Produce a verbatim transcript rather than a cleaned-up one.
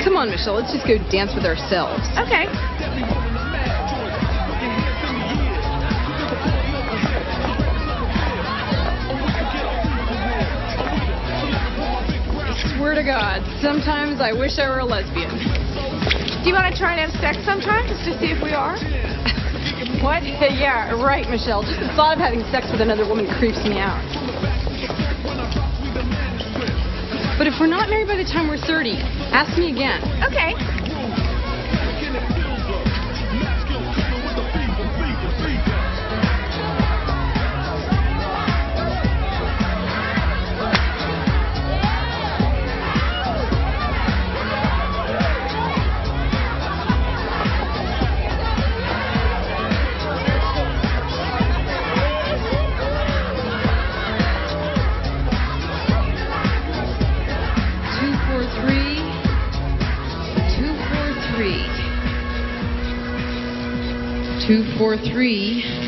Come on, Michelle, let's just go dance with ourselves. Okay. I swear to God, sometimes I wish I were a lesbian. Do you want to try and have sex sometime just to see if we are? What? Yeah, right, Michelle. Just the thought of having sex with another woman creeps me out. But if we're not married by the time we're thirty, ask me again. Okay. Two four three.